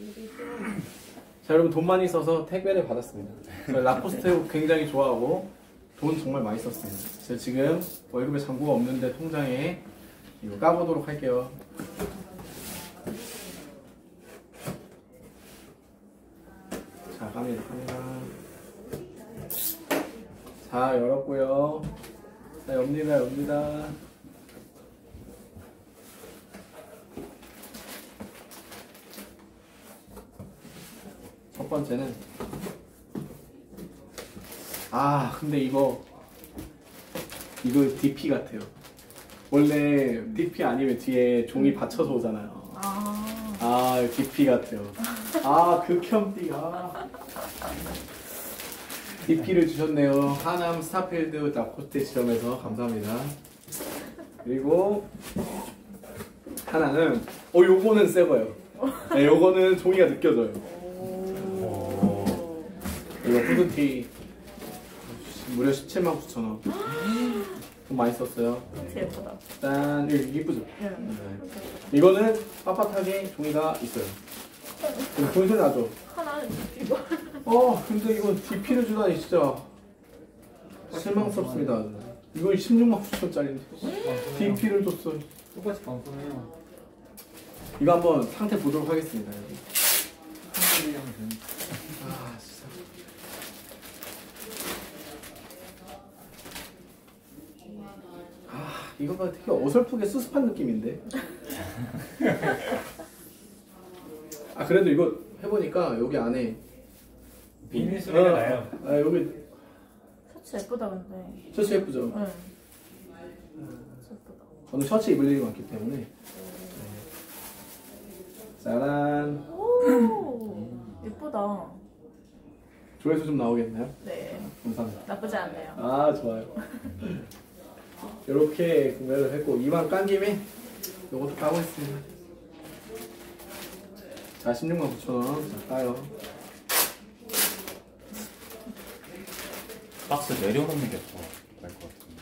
자, 여러분 돈 많이 써서 택배를 받았습니다. 저희 라코스테 굉장히 좋아하고 돈 정말 많이 썼습니다. 제가 지금 월급에 잔고가 없는데 통장에 이거 까보도록 할게요. 자, 갑니다. 자, 열었고요. 자, 엽니다. 첫 번째는 근데 이거 DP 같아요. 원래 DP 아니면 뒤에 종이 받쳐서 오잖아요. DP 같아요. 극혐띠. DP를 주셨네요. 하남 스타필드 라코스테 지점에서 감사합니다. 그리고 하나는 요거는 새 거예요. 네, 요거는 종이가 느껴져요. 이거 후드티 무려 179,000원. 돈 많이 썼어요. 진짜 예쁘다. 짠, 이쁘죠? 네. 이거는 빳빳하게 종이가 있어요. 좋은 소리 나죠? 하나는 이거. 근데 이거 DP를 주다니 진짜 실망스럽습니다. 이거 169,000원짜리인데 DP를 줬어. 똑같이 방송해요. 이거 한번 상태 보도록 하겠습니다. 진짜. 이거 봐, 되게 어설프게 수습한 느낌인데. 그래도 이거 해보니까 여기 안에 비닐 소리가 나요. 여기 셔츠 예쁘다 근데. 셔츠 예쁘죠? 응. 셔츠 예쁘다. 저는 셔츠 입을 일이 많기 때문에. 짜란. 오, 예쁘다. 조회수 좀 나오겠나요? 네. 감사합니다. 나쁘지 않네요. 좋아요. 이렇게 구매를 했고 이만 깐 김에 요것도 까고 있습니다. 자, 169,000원. 자, 까요. 박스 내려놓는 게 더 나을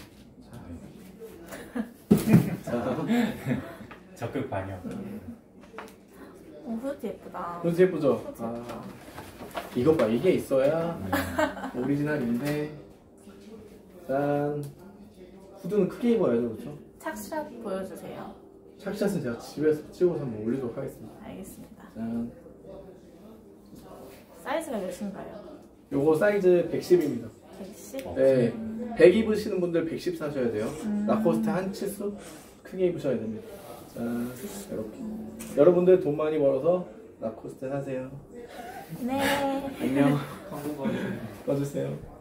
것 같은데. 적극 반영. 후드 예쁘다. 후드 예쁘죠? 이것 봐, 이게 있어야 오리지널인데. 짠. 후드는 크게 입어야죠, 그렇죠? 착샷 보여주세요. 착샷은 제가 집에서 찍어서 한번 올리도록 하겠습니다. 알겠습니다. 짠. 사이즈가 몇인가요? 요거 사이즈 110입니다. 110? 네, 100 입으시는 분들 110 사셔야 돼요. 라코스테 한 치수 크게 입으셔야 됩니다. 짠, 이렇게. 여러분들 돈 많이 벌어서 라코스테 사세요. 네. 안녕. 광고 봐주세요. 꺼주세요.